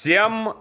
Всем...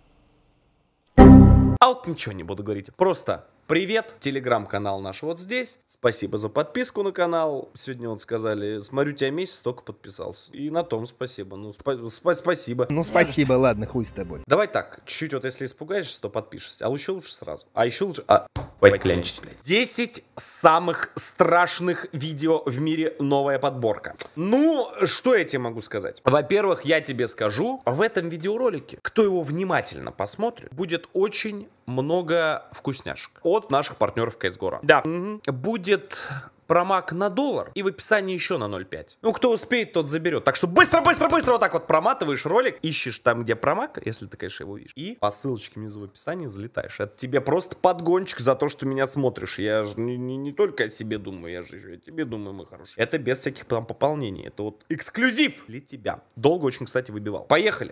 ничего не буду говорить. Просто привет. Телеграм-канал наш вот здесь. Спасибо за подписку на канал. Сегодня вот сказали, смотрю тебя месяц, только подписался. И на том спасибо. Ну, спасибо. Ну, спасибо, ладно, хуй с тобой. Давай так, чуть-чуть вот если испугаешься, то подпишешься. А еще лучше сразу. А еще лучше... Давайте клянчить, блядь. 10 самых страшных видео в мире, новая подборка. Ну, что я тебе могу сказать? Во-первых, я тебе скажу, в этом видеоролике, кто его внимательно посмотрит, будет очень много вкусняшек от наших партнеров CSGO. Да, будет промак на $1 и в описании еще на 0,5. Ну, кто успеет, тот заберет. Так что быстро вот так вот проматываешь ролик, ищешь там, где промак, если ты, конечно, его видишь, и по ссылочке внизу в описании залетаешь. Это тебе просто подгончик за то, что меня смотришь. Я же не только о себе думаю, я же еще о тебе думаю, мой хороший. Это без всяких там пополнений. Это вот эксклюзив для тебя. Долго очень, кстати, выбивал. Поехали.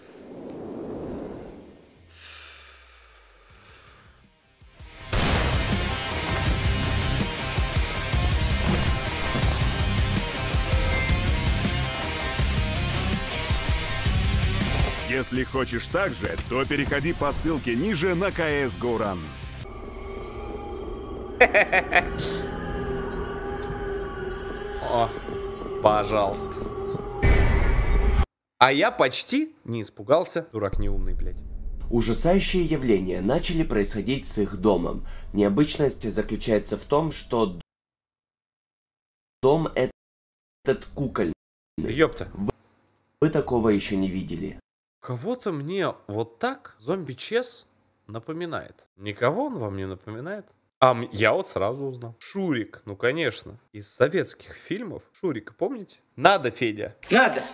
Если хочешь так же, то переходи по ссылке ниже на CSGO Run. О, пожалуйста. А я почти не испугался. Дурак неумный, блядь. Ужасающие явления начали происходить с их домом. Необычность заключается в том, что дом этот кукольный. Ёпта. Вы такого еще не видели. Кого-то мне вот так зомби Чес напоминает. Никого он вам не напоминает? Я вот сразу узнал. Шурик, ну конечно, из советских фильмов. Шурика, помните? Надо, Федя. Надо.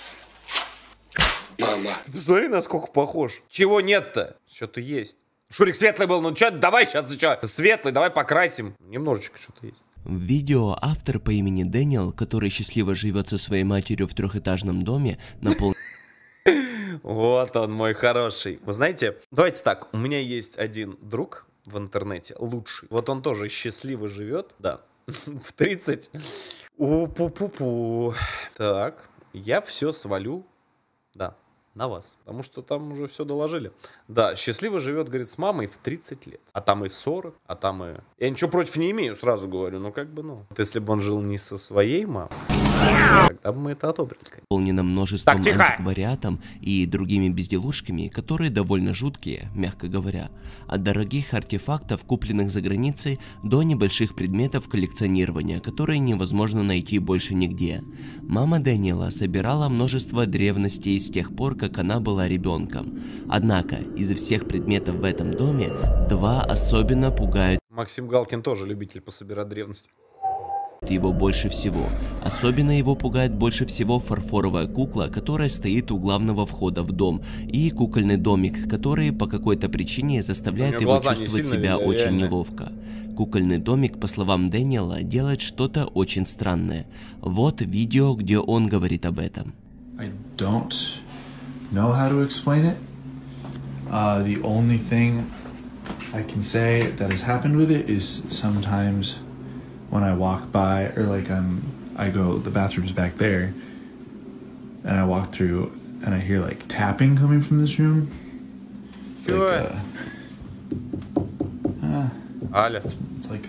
Мама. Ты посмотри, насколько похож. Чего нет-то? Что-то есть. Шурик светлый был, ну что, давай сейчас светлый, давай покрасим. Немножечко что-то есть. В видео автор по имени Дэниел, который счастливо живет со своей матерью в трехэтажном доме, наполнен... Вот он, мой хороший. Вы знаете, давайте так, у меня есть один друг в интернете, лучший. Вот он тоже счастливо живет, да, в 30. Пу-пу-пу. Так, я все свалю, да, на вас, потому что там уже все доложили. Да, счастливо живет, говорит, с мамой в 30 лет. А там и 40, а там и... Я ничего против не имею, сразу говорю, ну как бы, ну. Вот если бы он жил не со своей мамой, тогда бы мы это одобрили. Наполнена множеством антиквариатом и другими безделушками, которые довольно жуткие, мягко говоря. От дорогих артефактов, купленных за границей, до небольших предметов коллекционирования, которые невозможно найти больше нигде. Мама Дэниела собирала множество древностей с тех пор, как она была ребенком. Однако, из всех предметов в этом доме, два особенно пугают Максим Галкин тоже любитель пособирать древности. Его больше всего. Особенно его пугает больше всего фарфоровая кукла, которая стоит у главного входа в дом, и кукольный домик, который по какой-то причине заставляет его чувствовать себя очень неловко. Кукольный домик, по словам Дэниела, делает что-то очень странное. Вот видео, где он говорит об этом. I don't know how to explain it. The only thing I can say that has happened with it is sometimes when I walk by, or like I go, the bathroom's back there, and I walk through and I hear like tapping coming from this room. It's like, it's like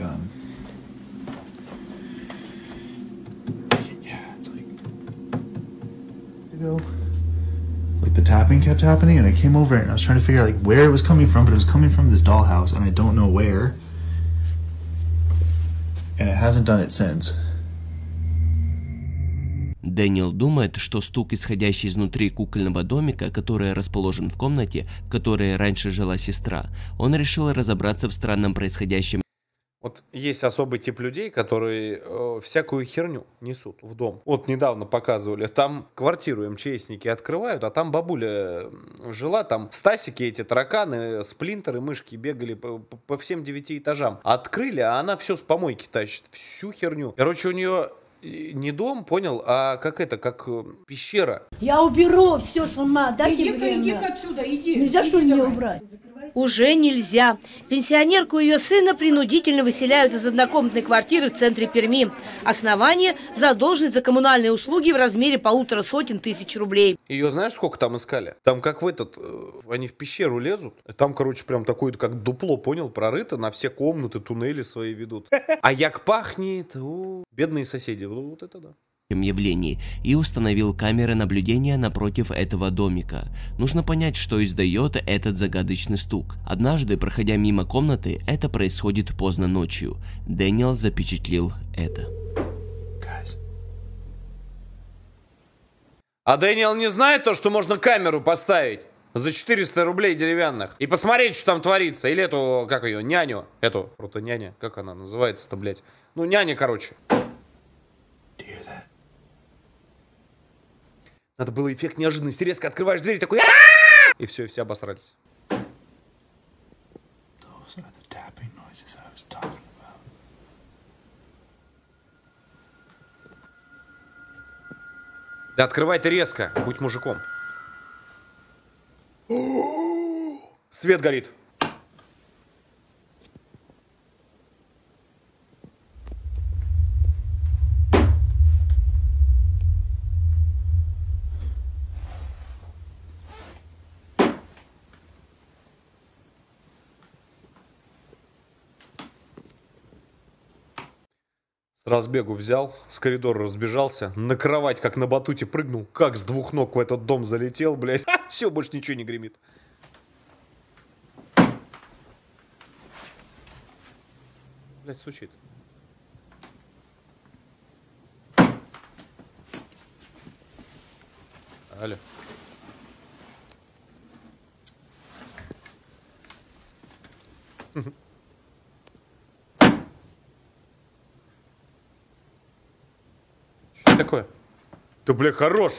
yeah, it's like, you know, like the tapping kept happening, and I came over and I was trying to figure out like where it was coming from, but it was coming from this dollhouse, and I don't know where. And it hasn't done it since. Дэниел думает, что стук, исходящий изнутри кукольного домика, который расположен в комнате, в которой раньше жила сестра, он решил разобраться в странном происходящем. Вот есть особый тип людей, которые всякую херню несут в дом. Вот недавно показывали, там квартиру МЧСники открывают, а там бабуля жила, там стасики эти, тараканы, сплинтеры, мышки бегали по всем 9 этажам. Открыли, а она все с помойки тащит, всю херню. Короче, у нее не дом, понял, а как это, как пещера. Я уберу все сама, дайте время. Иди-ка отсюда, иди. Нельзя, что ли, мне убрать? Уже нельзя. Пенсионерку и ее сына принудительно выселяют из однокомнатной квартиры в центре Перми. Основание – задолженность за коммунальные услуги в размере 150 тысяч рублей. Ее знаешь, сколько там искали? Там как в этот, они в пещеру лезут. Там, короче, прям такое, как дупло, понял, прорыто, на все комнаты, туннели свои ведут. А як пахнет, бедные соседи, вот это да. Явлений и установил камеры наблюдения напротив этого домика. Нужно понять, что издает этот загадочный стук. Однажды, проходя мимо комнаты, это происходит поздно ночью. Дэниел запечатлел это. А Дэниел не знает то, что можно камеру поставить за 400 рублей деревянных и посмотреть, что там творится? Или эту, как ее, няню? Эту, няня, как она называется-то, блядь? Ну, няня, короче. Надо было эффект неожиданности. Резко открываешь дверь, такой... И все, и все обосрались. Да открывай ты резко, будь мужиком. Свет горит. С разбегу взял, с коридора разбежался, на кровать как на батуте прыгнул, как с двух ног в этот дом залетел, блядь. Все, больше ничего не гремит. Блядь, стучит. Алло. Что такое? Да, бля, хорош.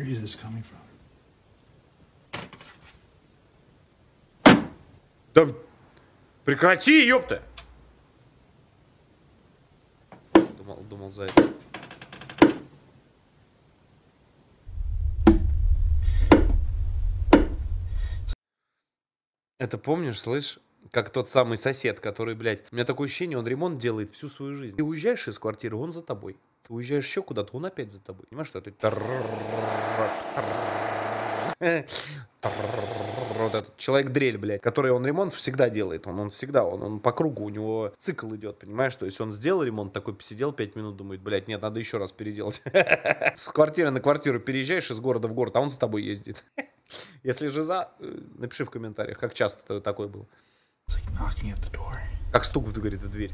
Да прекрати, ёпта. Думал заяц. Это помнишь, слышь? Как тот самый сосед, который, блядь, у меня такое ощущение, он ремонт делает всю свою жизнь. Ты уезжаешь из квартиры, он за тобой. Ты уезжаешь еще куда-то, он опять за тобой. Понимаешь, что это? Вот этот человек-дрель, блядь, который он ремонт всегда делает. Он всегда, он по кругу, у него цикл идет, понимаешь? То есть он сделал ремонт, такой посидел 5 минут, думает, блядь, нет, надо еще раз переделать. С квартиры на квартиру переезжаешь из города в город, а он за тобой ездит. Если же за, напиши в комментариях, как часто такой был. Как стук в дверь.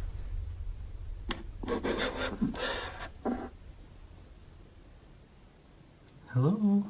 Hello?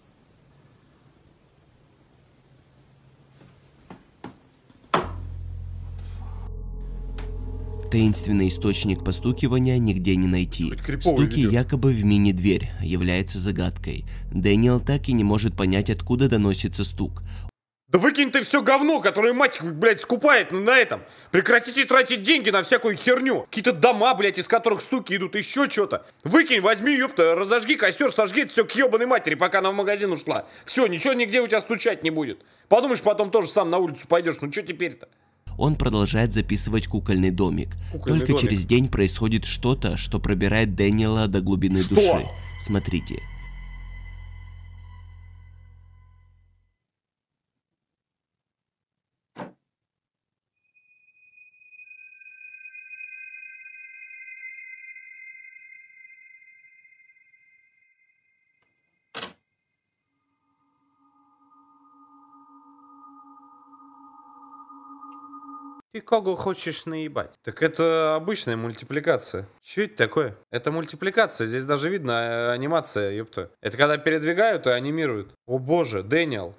Таинственный источник постукивания нигде не найти. Стуки якобы в мини-дверь является загадкой. Дэниел так и не может понять, откуда доносится стук. Да выкинь ты все говно, которое мать, блядь, скупает на этом. Прекратите тратить деньги на всякую херню. Какие-то дома, блядь, из которых стуки идут, еще что-то. Выкинь, возьми, ёпта, разожги костер, сожги это все к ебаной матери, пока она в магазин ушла. Все, ничего нигде у тебя стучать не будет. Подумаешь, потом тоже сам на улицу пойдешь. Ну что теперь-то? Он продолжает записывать кукольный домик. Только через день происходит что-то, что пробирает Дэниела до глубины души. Смотрите. Ты кого хочешь наебать? Так это обычная мультипликация. Что это такое? Это мультипликация. Здесь даже видно анимация, ёпта. Это когда передвигают и анимируют. О боже, Дэниел.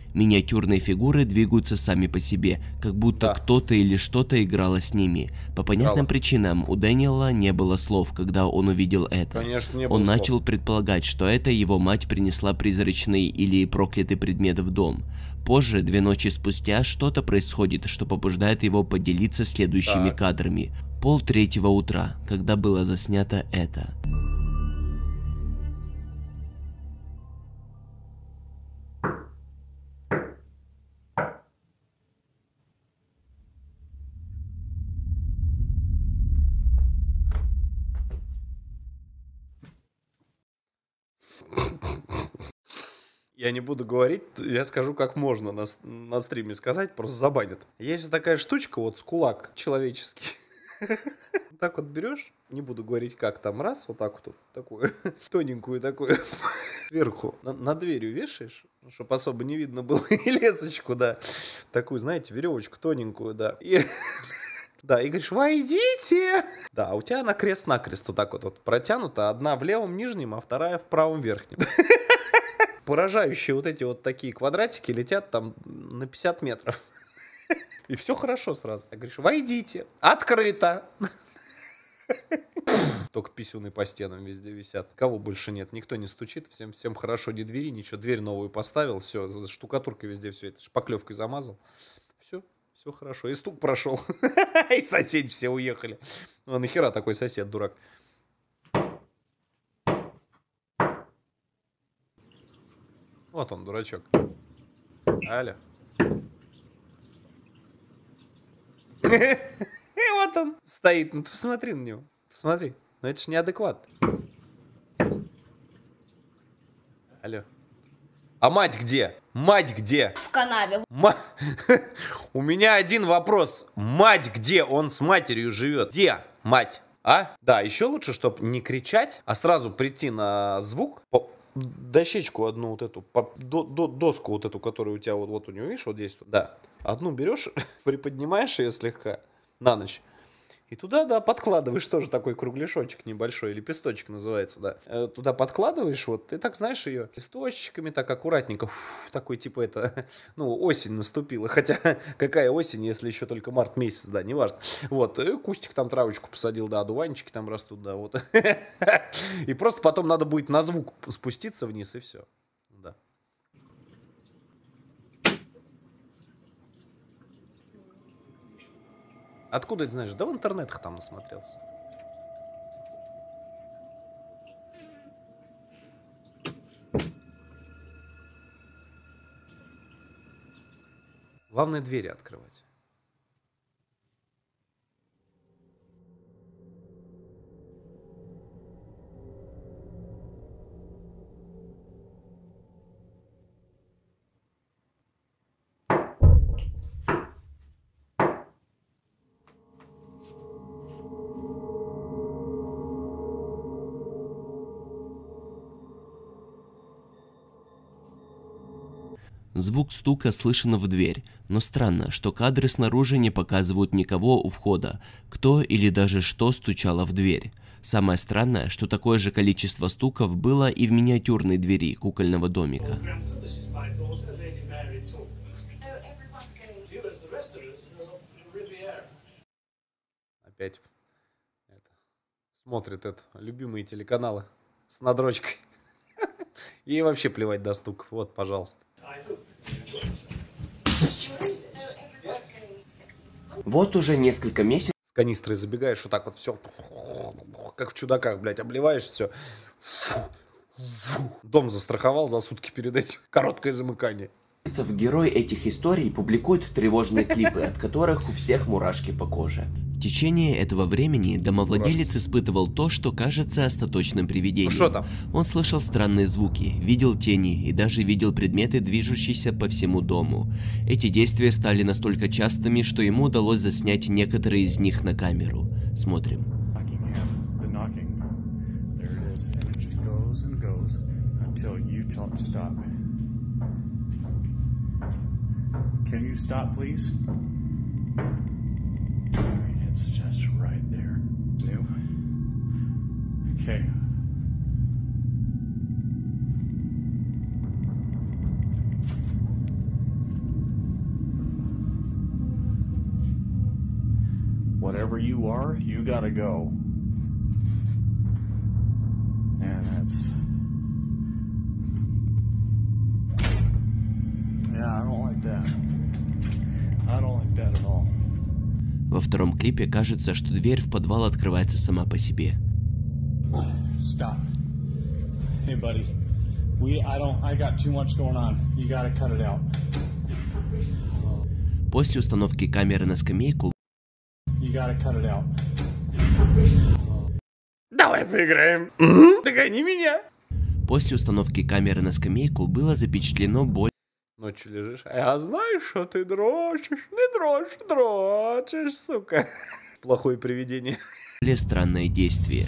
Миниатюрные фигуры двигаются сами по себе, как будто кто-то или что-то играло с ними. По понятным причинам у Дэниела не было слов, когда он увидел это. Конечно, не было он слов. начал предполагать, что это его мать принесла призрачный или проклятый предмет в дом. Позже, 2 ночи спустя, что-то происходит, что побуждает его поделиться следующими кадрами. 2:30 утра, когда было заснято это. Я не буду говорить, я скажу, как можно на стриме сказать, просто забанят. Есть такая штучка, вот с кулак человеческий. Так вот берешь, не буду говорить, как там, раз, вот так вот, такую, тоненькую такую, сверху, над дверью вешаешь, чтобы особо не видно было, и лесочку, да, такую, знаете, веревочку тоненькую, да, и... Да, и говоришь, войдите! Да, а у тебя она крест-накрест вот так вот протянута, одна в левом нижнем, а вторая в правом верхнем. Поражающие вот эти вот такие квадратики летят там на 50 метров. И все хорошо сразу. Я говорю, войдите. Открыто. Только писюны по стенам везде висят. Кого больше нет, никто не стучит. Всем хорошо, ни двери, ничего. Дверь новую поставил, все, штукатуркой везде все это, шпаклевкой замазал. Все хорошо. И стук прошел. И соседи все уехали. Ну, нахера такой сосед, дурак. Вот он, дурачок. Алло. И вот он стоит. Ну, ты посмотри на него. Посмотри. Ну, это ж неадекват. Алло. А мать где? Мать где? В канаве. У меня один вопрос. Мать где? Он с матерью живет. Где мать? А? Да, еще лучше, чтобы не кричать, а сразу прийти на звук. Дощечку одну вот эту, доску вот эту, которую у тебя вот у нее, видишь, вот здесь. Да. Одну берешь, приподнимаешь ее слегка на ночь. И туда, да, подкладываешь тоже такой кругляшочек небольшой, лепесточек называется, да. Туда подкладываешь, вот, и так, знаешь, ее листочками так аккуратненько, такой, типа, это, ну, осень наступила. Хотя, какая осень, если еще только март месяц, да, неважно. Вот, и кустик там, травочку посадил, да, одуванчики там растут, да, вот. И просто потом надо будет на звук спуститься вниз, и все. Да. Откуда это знаешь? Да в интернетах там насмотрелся. Главное двери открывать. Звук стука слышен в дверь, но странно, что кадры снаружи не показывают никого у входа, кто или даже что стучало в дверь. Самое странное, что такое же количество стуков было и в миниатюрной двери кукольного домика. Опять смотрит любимые телеканалы с надрочкой. И вообще плевать до стуков. Вот, пожалуйста. Вот уже несколько месяцев. С канистрой забегаешь, вот так вот все, как в чудаках, блядь, обливаешь все. Дом застраховал за сутки перед этим. Короткое замыкание. Герой этих историй публикует тревожные клипы, от которых у всех мурашки по коже. В течение этого времени домовладелец испытывал то, что кажется остаточным привидением. Что там? Он слышал странные звуки, видел тени и даже видел предметы, движущиеся по всему дому. Эти действия стали настолько частыми, что ему удалось заснять некоторые из них на камеру. Смотрим. Can you stop, please? It's just right there. New. Okay. you are, you gotta go. And that's... Yeah, I don't like that. I don't like that at all. Во втором клипе кажется, что дверь в подвал открывается сама по себе. Stop. Hey, buddy. I got too much going on. You gotta cut it out. После установки камеры на скамейку You gotta cut it out. Давай поиграем. Догони меня. После установки камеры на скамейку было запечатлено более... Ночью лежишь, а я знаю, что ты дрочишь. Не дрочишь, сука. Плохое привидение. более странное действие.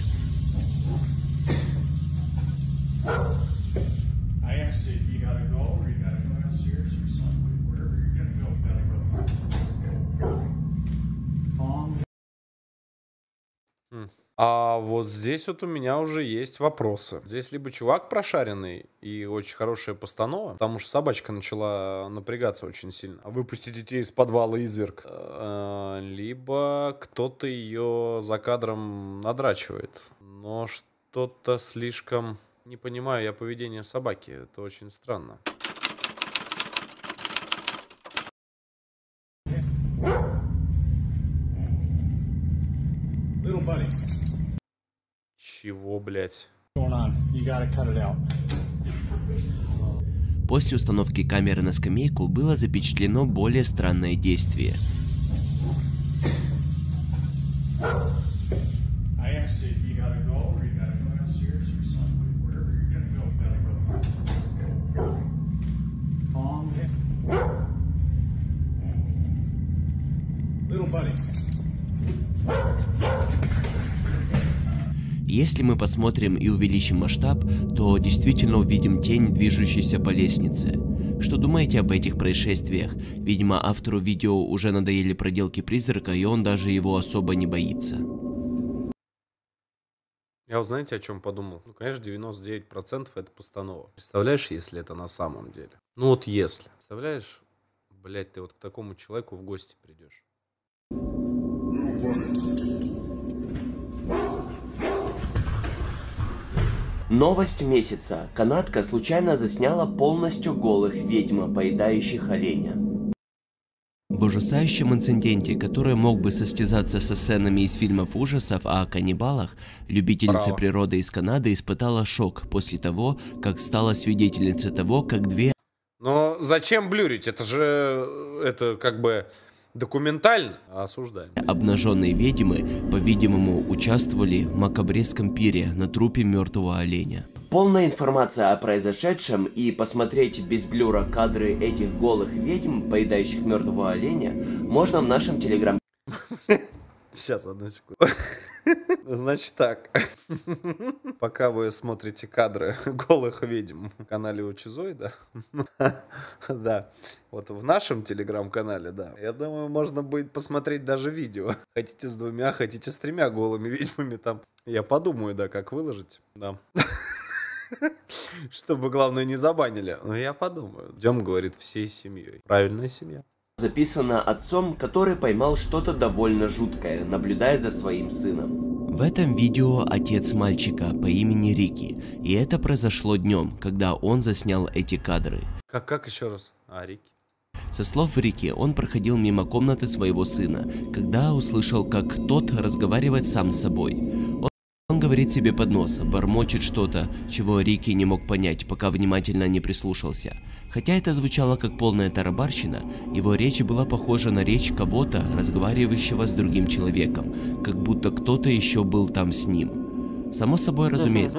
I asked you if you gotta go or you gotta go downstairs or something. Wherever you're gonna go, you gotta go. Tom. А вот здесь вот у меня уже есть вопросы. Здесь либо чувак прошаренный и очень хорошая постанова, потому что собачка начала напрягаться очень сильно. Выпусти детей из подвала, изверг. Либо кто-то ее за кадром надрачивает. Но что-то слишком... Не понимаю я поведение собаки. Это очень странно. Little buddy. Чего, блять? После установки камеры на скамейку было запечатлено более странное действие. Если мы посмотрим и увеличим масштаб, то действительно увидим тень, движущуюся по лестнице. Что думаете об этих происшествиях? Видимо, автору видео уже надоели проделки призрака, и он даже его особо не боится. Я вот знаете, о чем подумал? Ну, конечно, 99% это постанова. Представляешь, если это на самом деле? Ну вот если. Представляешь, блядь, ты вот к такому человеку в гости придешь. Новость месяца. Канадка случайно засняла полностью голых ведьм, поедающих оленя. В ужасающем инциденте, который мог бы состязаться со сценами из фильмов ужасов о каннибалах, любительница природы из Канады испытала шок после того, как стала свидетельницей того, как две... Но зачем блюрить? Это же, это как бы документально. Осуждаем. Обнаженные ведьмы, по-видимому, участвовали в макабреском пире на трупе мертвого оленя. Полная информация о произошедшем и посмотреть без блюра кадры этих голых ведьм, поедающих мертвого оленя, можно в нашем телеграм. Сейчас, одну секунду. Значит так, пока вы смотрите кадры голых ведьм в канале Учизоида, да, вот в нашем телеграм-канале, да, я думаю, можно будет посмотреть даже видео. Хотите с 2, хотите с 3 голыми ведьмами там. Я подумаю, да, как выложить, да. Чтобы, главное, не забанили. Но я подумаю. Идем, говорит, всей семьей. Правильная семья. Записано отцом, который поймал что-то довольно жуткое, наблюдая за своим сыном. В этом видео отец мальчика по имени Рики, и это произошло днем, когда он заснял эти кадры. Как еще раз? Рики. Со слов Рики, он проходил мимо комнаты своего сына, когда услышал, как тот разговаривает сам с собой. Он говорит себе под нос, бормочет что-то, чего Рики не мог понять, пока внимательно не прислушался. Хотя это звучало как полная тарабарщина, его речь была похожа на речь кого-то, разговаривающего с другим человеком, как будто кто-то еще был там с ним. Само собой, разумеется.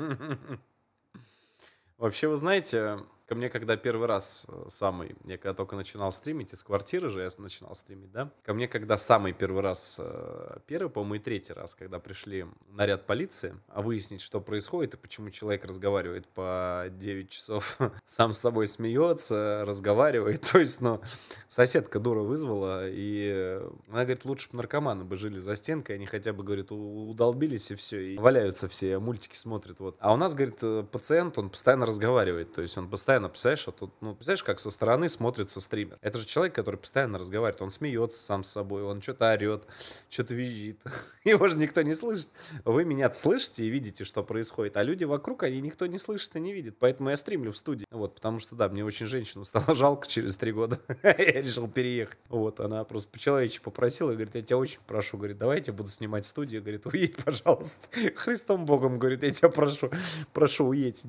Вообще, вы знаете, ко мне, когда первый раз я когда только начинал стримить, из квартиры же я начинал стримить, да? Ко мне, когда самый первый раз, первый, по-моему, и 3-й раз, когда пришли наряд полиции, выяснить, что происходит и почему человек разговаривает по 9 часов, сам с собой смеется, разговаривает, то есть, ну, соседка дура вызвала, и она говорит, лучше бы наркоманы бы жили за стенкой, они хотя бы, говорит, удолбились и все, и валяются все, мультики смотрят, вот. А у нас, говорит, пациент, он постоянно разговаривает, то есть он постоянно постоянно, представляешь, вот, ну, представляешь, как со стороны смотрится стример. Это же человек, который постоянно разговаривает, он смеется сам с собой, он что-то орет, что-то визжит. Его же никто не слышит. Вы меня слышите и видите, что происходит, а люди вокруг, они никто не слышит и не видит. Поэтому я стримлю в студии. Вот, потому что, да, мне очень женщину стало жалко через 3 года. Я решил переехать. Вот, она просто по-человечески попросила, говорит, я тебя очень прошу, говорит, давай я буду снимать студию, говорит, уедь, пожалуйста. Христом Богом, говорит, я тебя прошу, уедь,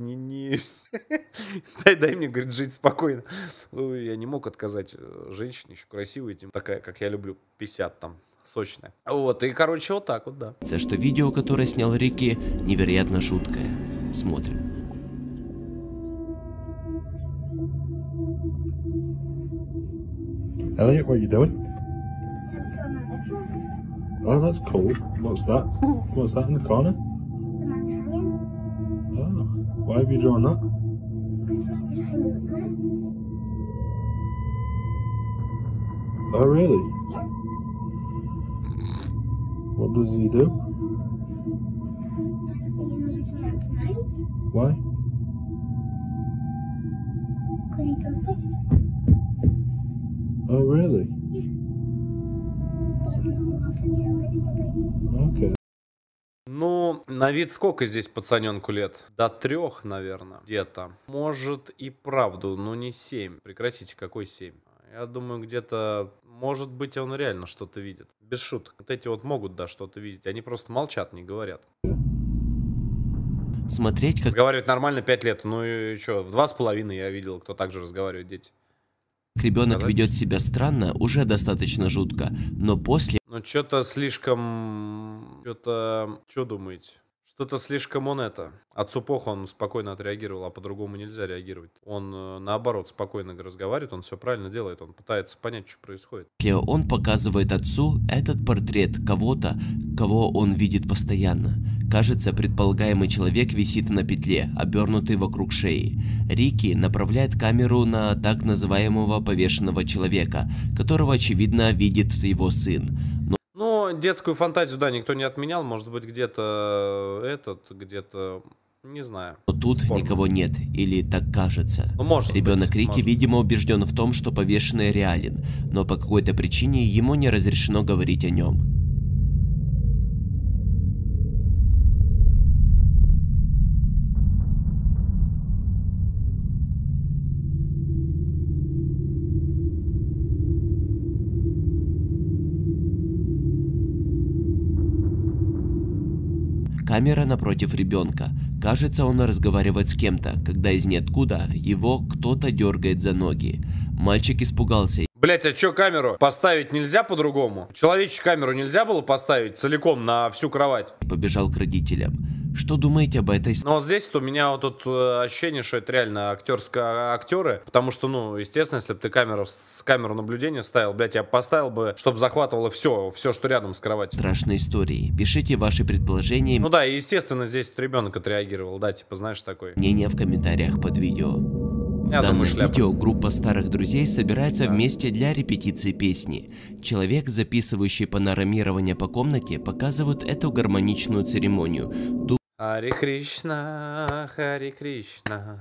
дай мне, говорит, жить спокойно. Ну, я не мог отказать женщине, еще красивой, тем такая, как я люблю, 50 там, сочная. Вот, и, короче, вот так вот, да. Что видео, которое снял Рики, невероятно жуткое. Смотрим. Elliot, what are you doing? Oh, that's cool. What's that? What's that in the corner? Oh, why have you drawn that? Oh, really? What does he do? Why? Oh, really? Okay. Ну, на вид сколько здесь пацаненку лет? До 3, наверное, где-то. Может и правду, но не 7. Прекратите, какой 7? Я думаю, где-то, может быть, он реально что-то видит. Без шуток. Вот эти вот могут, да, что-то видеть. Они просто молчат, не говорят. Смотреть, как... Разговаривать нормально 5 лет. Ну и что, в 2,5 я видел, кто так же разговаривает, дети. Ребенок ведет себя странно, уже достаточно жутко, но после... Ну, что-то слишком... Что думаете? Что-то слишком он Отцу плохо, он спокойно отреагировал, а по-другому нельзя реагировать. Он, наоборот, спокойно разговаривает, он все правильно делает, он пытается понять, что происходит. Он показывает отцу этот портрет кого-то, кого он видит постоянно. Кажется, предполагаемый человек висит на петле, обернутый вокруг шеи. Рики направляет камеру на так называемого повешенного человека, которого, очевидно, видит его сын. Ну, детскую фантазию, да, никто не отменял. Может быть, где-то где-то, не знаю. Но тут спорно. Никого нет, или так кажется. Ну, может Ребенок быть, Рики, может. видимо, убежден в том, что повешенный реален, но по какой-то причине ему не разрешено говорить о нем. Камера напротив ребенка. Кажется, он разговаривает с кем-то, когда из ниоткуда его кто-то дергает за ноги. Мальчик испугался. Блять, а чё камеру поставить нельзя по-другому? Человечью камеру нельзя было поставить целиком на всю кровать? И побежал к родителям. Что думаете об этой... Ну вот здесь у меня вот тут ощущение, что это реально актеры, потому что, ну, естественно, если бы ты камеру наблюдения ставил, блять, я поставил бы, чтобы захватывало все, что рядом с кроватью. Страшные истории. Пишите ваши предположения. Ну да, и естественно, здесь ребенок отреагировал, да, типа, знаешь, такой. Мнение в комментариях под видео. В данном видео группа старых друзей собирается вместе для репетиции песни. Человек, записывающий панорамирование по комнате, показывает эту гармоничную церемонию. Харе Кришна, Харе Кришна,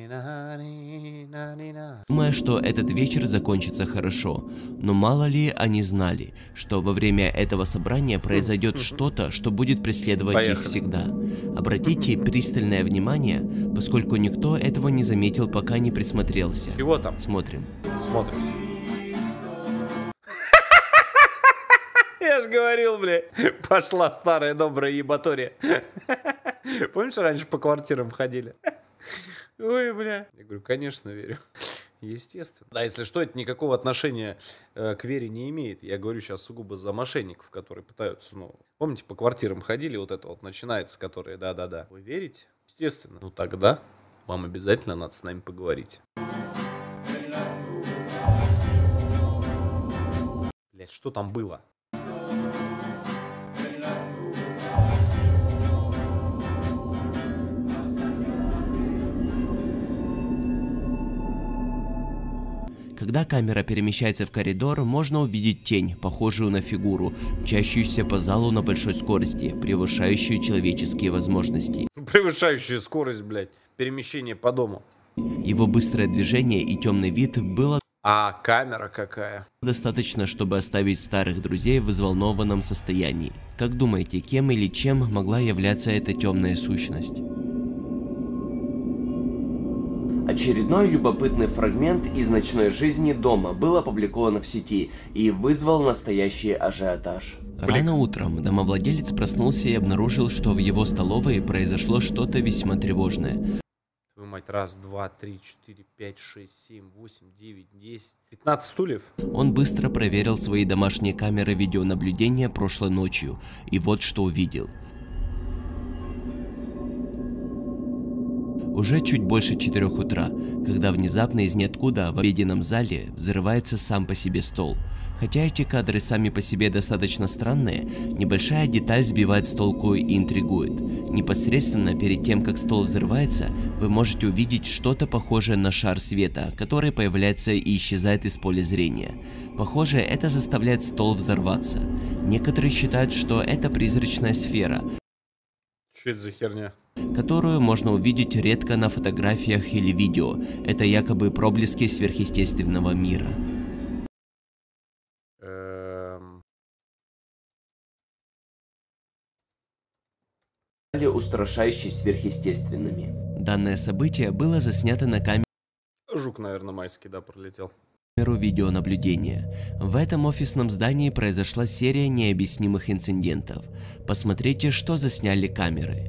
думая, что этот вечер закончится хорошо, но мало ли они знали, что во время этого собрания произойдет что-то, что будет преследовать их всегда. Обратите пристальное внимание, поскольку никто этого не заметил, пока не присмотрелся. Чего там? Смотрим. Смотрим. Я ж говорил, бля, пошла старая добрая ебатория. Помнишь, раньше по квартирам ходили? Ой, бля. Я говорю, конечно, верю. Естественно. Да, если что, это никакого отношения к вере не имеет. Я говорю сейчас сугубо за мошенников, которые пытаются, ну... Помните, по квартирам ходили, вот это вот начинается, которые да-да-да. Вы верите? Естественно. Ну тогда вам обязательно надо с нами поговорить. Блять, что там было? Когда камера перемещается в коридор, можно увидеть тень, похожую на фигуру, мчащуюся по залу на большой скорости, превышающую человеческие возможности. Превышающую скорость, блядь, перемещение по дому. Его быстрое движение и темный вид было А камера какая? достаточно, чтобы оставить старых друзей в взволнованном состоянии. Как думаете, кем или чем могла являться эта темная сущность? Очередной любопытный фрагмент из ночной жизни дома был опубликован в сети и вызвал настоящий ажиотаж. Рано утром домовладелец проснулся и обнаружил, что в его столовой произошло что-то весьма тревожное. Твою мать, раз, два, три, четыре, пять, шесть, семь, восемь, девять, 10, 15 стульев. Он быстро проверил свои домашние камеры видеонаблюдения прошлой ночью, и вот что увидел. Уже чуть больше 4 утра, когда внезапно из ниоткуда в обеденном зале взрывается сам по себе стол. Хотя эти кадры сами по себе достаточно странные, небольшая деталь сбивает с толку и интригует. Непосредственно перед тем, как стол взрывается, вы можете увидеть что-то похожее на шар света, который появляется и исчезает из поля зрения. Похоже, это заставляет стол взорваться. Некоторые считают, что это призрачная сфера, Что это за херня? которую можно увидеть редко на фотографиях или видео. Это якобы проблески сверхъестественного мира. Устрашающие сверхъестественными. Данное событие было заснято на камеру Жук, наверное, майский, да, пролетел. видеонаблюдения. В этом офисном здании произошла серия необъяснимых инцидентов. Посмотрите, что засняли камеры.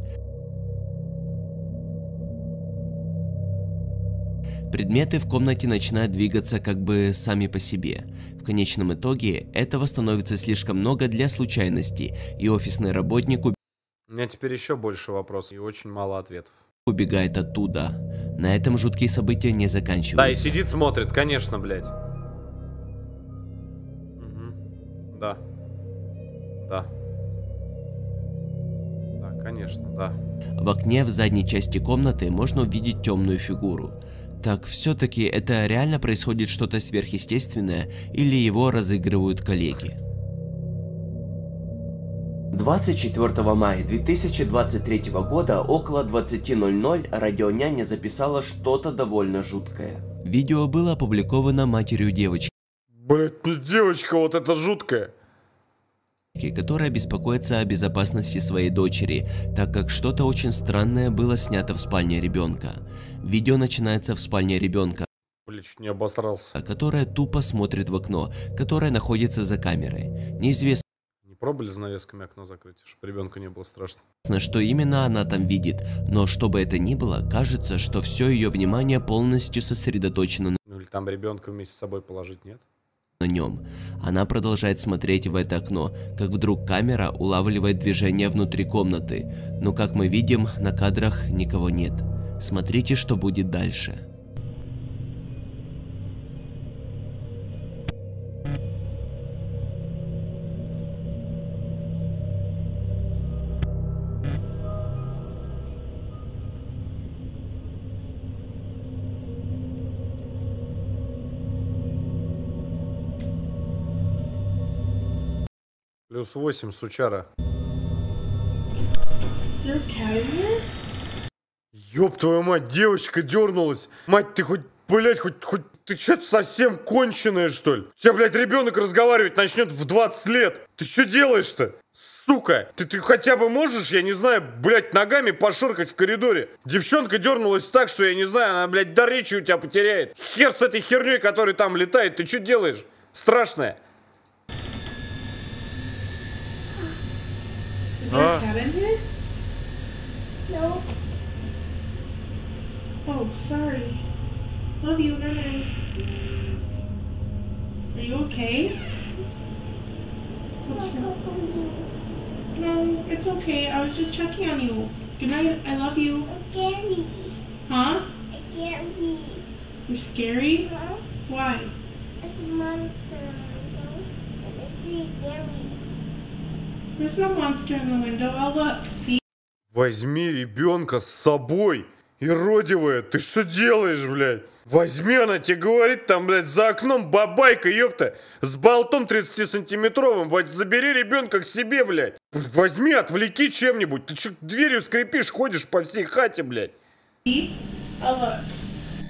Предметы в комнате начинают двигаться как бы сами по себе. В конечном итоге этого становится слишком много для случайности, и офисный работник У меня теперь еще больше вопросов и очень мало ответов. убегает оттуда. На этом жуткие события не заканчиваются. Да, и сидит, смотрит, конечно, блядь. Угу. Да. Да. Да, конечно, да. В окне в задней части комнаты можно увидеть темную фигуру. Так все-таки это реально происходит что-то сверхъестественное или его разыгрывают коллеги? 24 мая 2023 года около 20:00 радионяня записала что-то довольно жуткое. Видео было опубликовано матерью девочки, Блядь, девочка вот эта жуткая. которая беспокоится о безопасности своей дочери, так как что-то очень странное было снято в спальне ребенка. Видео начинается в спальне ребенка, Блядь, чуть не обосрался. которая тупо смотрит в окно, которое находится за камерой. Неизвестно, Не пробовали занавесками окно закрыть, чтобы ребенку не было страшно? что именно она там видит, но что бы это ни было, кажется, что все ее внимание полностью сосредоточено Ну или там ребенка вместе с собой положить, нет? на нем. Она продолжает смотреть в это окно, как вдруг камера улавливает движение внутри комнаты, но как мы видим, на кадрах никого нет. Смотрите, что будет дальше. Плюс 8, сучара. Ёб твою мать, девочка дернулась. Мать, ты хоть, блядь, хоть ты что-то совсем конченая, что ли? У тебя, блядь, ребенок разговаривать начнет в 20 лет. Ты что делаешь-то? Сука, ты хотя бы можешь, я не знаю, блядь, ногами пошуркать в коридоре? Девчонка дернулась так, что, я не знаю, она, блядь, дар речи у тебя потеряет. Хер с этой херней, которая там летает, ты что делаешь? Страшная. А? No. Oh, sorry. Love you, night. Are you okay? No, it's okay. I was just checking on you. Good night. I love you. Scary. Huh? Scary. You're scary? Huh? Why? It's a monster. It's scary. There's no monster in the window. I'll look. See? Возьми ребенка с собой, иродивая, ты что делаешь, блядь? Возьми, она тебе говорит, там, блядь, за окном бабайка, ёпта, с болтом 30-сантиметровым, забери ребенка к себе, блядь. Возьми, отвлеки чем-нибудь, ты что, дверью скрипишь, ходишь по всей хате, блядь. See? I'll look.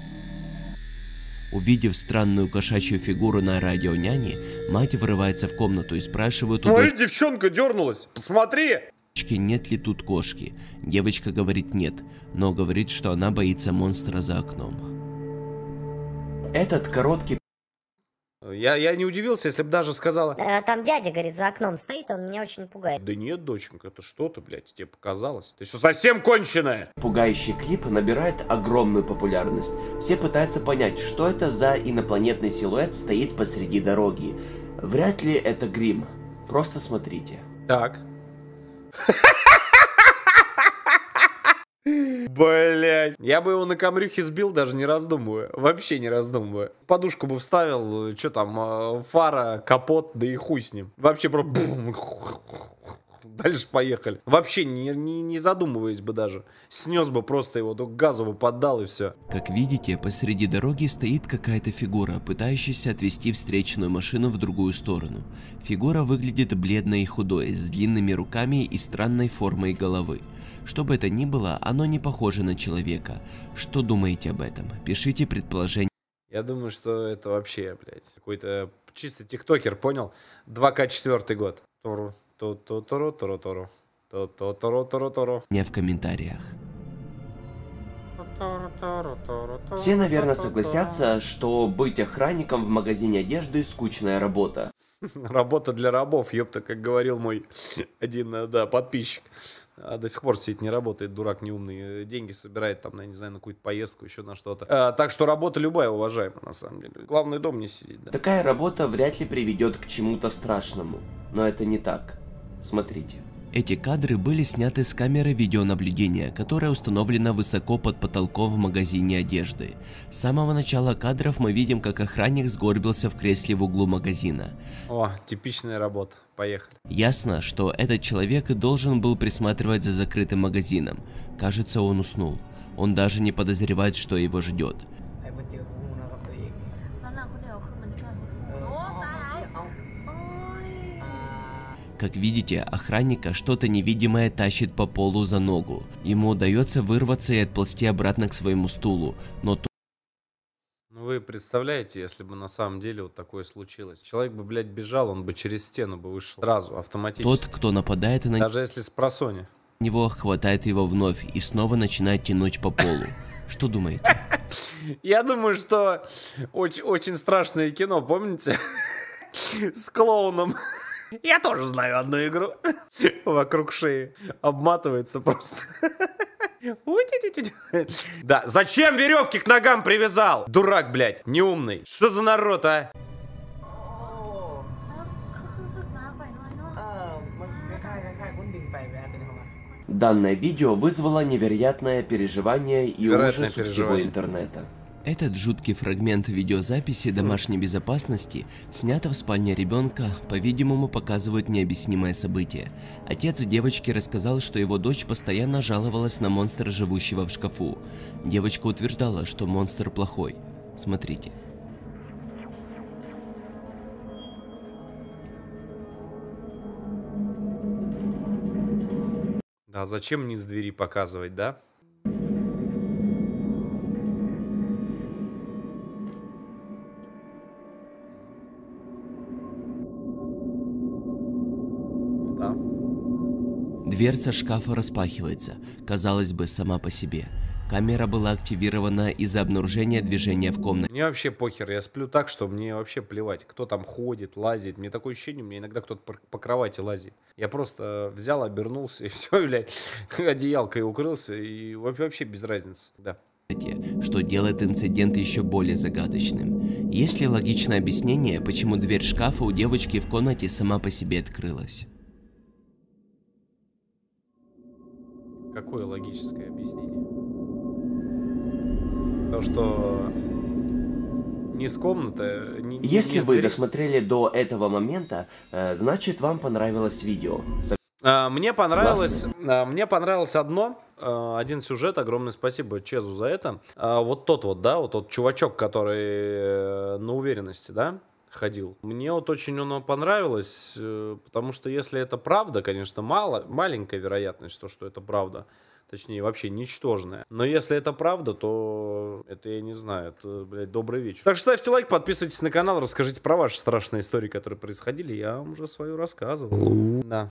Увидев странную кошачью фигуру на радионяне, мать врывается в комнату и спрашивает у Смотри, девчонка дернулась, посмотри! девочки, нет ли тут кошки. Девочка говорит нет, но говорит, что она боится монстра за окном. Этот короткий... Я не удивился, если бы даже сказала... Там дядя, говорит, за окном стоит, он меня очень пугает. Да нет, доченька, это что-то, блядь, тебе показалось. Ты что, совсем конченая? Пугающий клип набирает огромную популярность. Все пытаются понять, что это за инопланетный силуэт стоит посреди дороги. Вряд ли это грим. Просто смотрите. Так. Блять, я бы его на камрюхе сбил, даже не раздумывая. Вообще не раздумывая. Подушку бы вставил, что там, фара, капот, да и хуй с ним. Вообще просто... Дальше поехали. Вообще не задумываясь бы даже. Снес бы просто его, только газу бы поддал и все. Как видите, посреди дороги стоит какая-то фигура, пытающаяся отвести встречную машину в другую сторону. Фигура выглядит бледной и худой, с длинными руками и странной формой головы. Что бы это ни было, оно не похоже на человека. Что думаете об этом? Пишите предположения. Я думаю, что это вообще, блядь, какой-то чисто тиктокер, понял? 2К 4 год. Не в комментариях. Все, наверное, согласятся, что быть охранником в магазине одежды скучная работа. Работа для рабов, ёпта, как говорил мой один, да, подписчик. А до сих пор сидит, не работает, дурак неумный. Деньги собирает там, я не знаю, на какую-то поездку, еще на что-то. Так что работа любая уважаемая, на самом деле. Главное, дом не сидеть, да. Такая работа вряд ли приведет к чему-то страшному. Но это не так. Смотрите. Эти кадры были сняты с камеры видеонаблюдения, которая установлена высоко под потолком в магазине одежды. С самого начала кадров мы видим, как охранник сгорбился в кресле в углу магазина. О, типичная работа. Поехали. Ясно, что этот человек должен был присматривать за закрытым магазином. Кажется, он уснул. Он даже не подозревает, что его ждет. Как видите, охранника что-то невидимое тащит по полу за ногу. Ему удается вырваться и отползти обратно к своему стулу, но... Ну вы представляете, если бы на самом деле вот такое случилось? Человек бы, блядь, бежал, он бы через стену бы вышел. Сразу, автоматически. Тот, кто нападает на... Даже если с просони. Него хватает его вновь и снова начинает тянуть по полу. Что думаете? Я думаю, что очень страшное кино, помните? С клоуном. Я тоже знаю одну игру. Вокруг шеи. Обматывается просто. Да, зачем веревки к ногам привязал? Дурак, блядь, неумный. Что за народ, а? Данное видео вызвало невероятное переживание и ужас у всего интернета. Этот жуткий фрагмент видеозаписи домашней безопасности, снято в спальне ребенка, по-видимому, показывает необъяснимое событие. Отец девочки рассказал, что его дочь постоянно жаловалась на монстра, живущего в шкафу. Девочка утверждала, что монстр плохой. Смотрите. Да, зачем низ двери показывать, да? Дверца шкафа распахивается, казалось бы, сама по себе. Камера была активирована из-за обнаружения движения в комнате. Мне вообще похер, я сплю так, что мне вообще плевать, кто там ходит, лазит. Мне такое ощущение, у меня иногда кто-то по кровати лазит. Я просто взял, обернулся и все, блядь, одеялкой укрылся, и вообще без разницы, да. Что делает инцидент еще более загадочным. Есть ли логичное объяснение, почему дверь шкафа у девочки в комнате сама по себе открылась? Какое логическое объяснение? То, что не с комнаты, Если вы досмотрели до этого момента, значит вам понравилось видео. Мне понравилось одно, один сюжет, огромное спасибо Чезу за это. Вот тот вот, да, вот тот чувачок, который на уверенности, да, ходил. Мне вот очень оно понравилось, потому что если это правда, конечно, маленькая вероятность, что это правда. Точнее, вообще ничтожная. Но если это правда, то это, я не знаю, это, блядь, добрый вечер. Так что ставьте лайк, подписывайтесь на канал, расскажите про ваши страшные истории, которые происходили. Я вам уже свою рассказывал. Да.